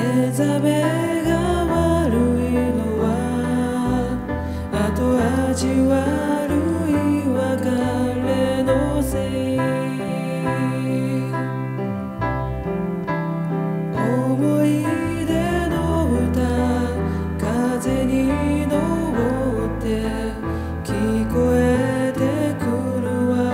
目覚めが悪いのは後味悪い別れのせい。思い出の歌風に乗って聞こえてくるわ。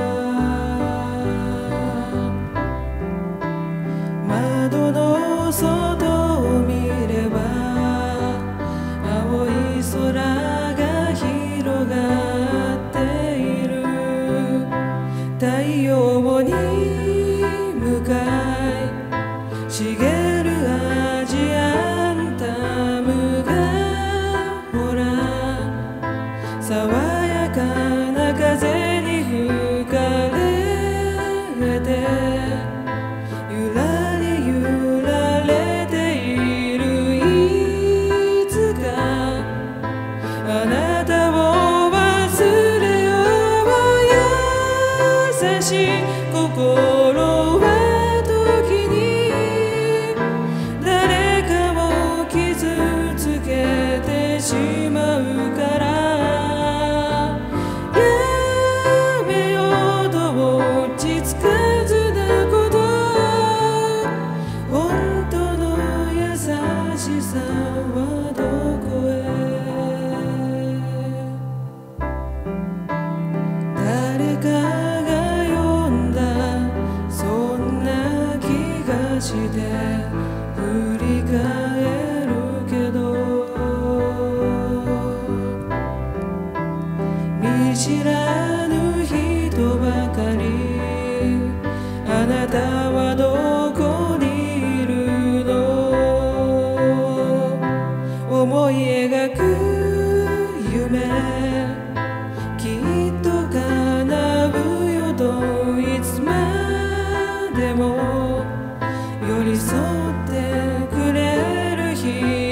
窓の外を見れば青い空が広がっている。太陽に向かい茂るアジアンタムがほら爽やかな風に吹かれてゆらりゆられている。いつかあなたを忘れよう。優しい心は時に誰かを傷つけてしまうから。やめようと落ち着かずなこと。本当の優しさはどこへ。誰かが呼んだそんな気がして振り返るけど、見知らぬ人ばかり。あなたはどこにいるの。思い描く夢きっと叶うよといつまでも寄り添ってくれる人